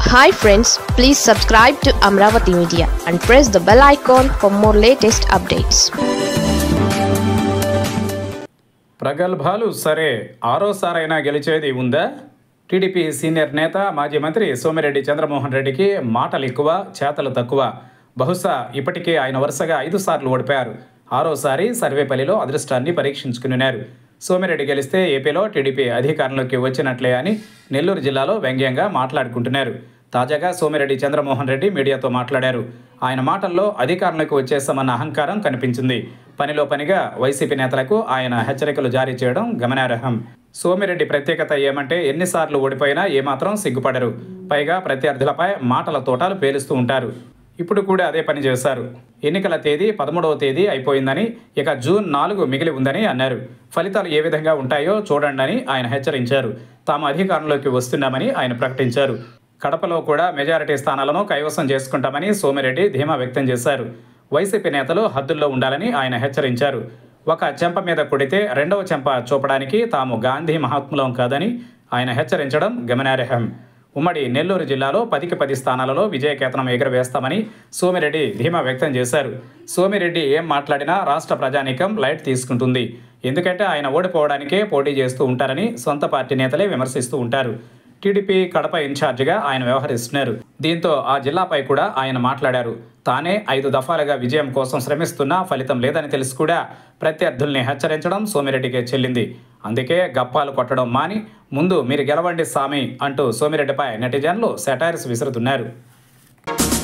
Hi friends, please subscribe to Amravati Media and press the bell icon for more latest updates. ప్రగల్భాలు సరే, ఆరోసారైనా గెలిచేది ఉందా? TDP senior నేత మాజీ మంత్రి సోమిరెడ్డి చంద్రమోహన్ రెడ్డికి మాటలు ఎక్కువ, చేతలు తక్కువ. బహుశా ఇప్పటికే ఆయన వరుసగా 5 సార్లు ఓడిపోయారు. ఆరోసారి సర్వేపల్లిలో అదృష్టాన్ని పరీక్షించుకున్నారు. సోమిరెడ్డి గెలిస్తే ఏపీలో టీడీపీ అధికారంలోకి వచ్చినట్లే అని నెల్లూరు జిల్లాలో వ్యంగ్యంగా మాట్లాడుకుంటున్నారు. తాజాగా సోమిరెడ్డి చంద్రమోహన్ రెడ్డి మీడియాతో మాట్లాడారు. ఆయన మాటల్లో అధికారంలోకి వచ్చేస్తామన్న అహంకారం కనిపించింది. పనిలో పనిగా వైసీపీ నేతలకు ఆయన హెచ్చరికలు జారీ చేయడం గమనార్హం. సోమిరెడ్డి ప్రత్యేకత ఏమంటే ఎన్నిసార్లు ఓడిపోయినా ఏమాత్రం సిగ్గుపడరు. పైగా ప్రత్యర్థులపై మాటల తోటాలు పేలుస్తూ ఉంటారు. ఇప్పుడు కూడా అదే పని చేశారు. ఎన్నికల తేదీ 13వ తేదీ అయిపోయిందని, ఇక జూన్ 4 మిగిలి ఉందని అన్నారు. ఫలితాలు ఏ విధంగా ఉంటాయో చూడండి ఆయన హెచ్చరించారు. తాము అధికారంలోకి వస్తున్నామని ఆయన ప్రకటించారు. కడపలో కూడా మెజారిటీ స్థానాలను కైవసం చేసుకుంటామని సోమిరెడ్డి ధీమా వ్యక్తం చేశారు. వైసీపీ నేతలు హద్దుల్లో ఉండాలని ఆయన హెచ్చరించారు. ఒక చెంప మీద కొడితే రెండవ చెంప చూపడానికి తాము గాంధీ మహాత్ములం కాదని ఆయన హెచ్చరించడం గమనార్హం. ఉమ్మడి నెల్లూరు జిల్లాలో 10కి 10 స్థానాలలో విజయకేతనం ఎగురవేస్తామని సోమిరెడ్డి ధీమా వ్యక్తం చేశారు. సోమిరెడ్డి ఏం మాట్లాడినా రాష్ట్ర ప్రజానీకం లైట్ తీసుకుంటుంది. ఎందుకంటే ఆయన ఓడిపోవడానికే పోటీ చేస్తూ ఉంటారని సొంత పార్టీ నేతలే విమర్శిస్తూ ఉంటారు. టీడీపీ కడప ఇన్ఛార్జిగా ఆయన వ్యవహరిస్తున్నారు. దీంతో ఆ జిల్లాపై కూడా ఆయన మాట్లాడారు. తానే 5 దఫాలుగా విజయం కోసం శ్రమిస్తున్నా ఫలితం లేదని తెలిసి కూడా ప్రత్యర్థుల్ని హెచ్చరించడం సోమిరెడ్డికే చెల్లింది. అందుకే గప్పాలు కొట్టడం మాని ముందు మీరు గెలవండి సామి అంటూ సోమిరెడ్డిపై నెటిజన్లు సెటైర్స్ విసురుతున్నారు.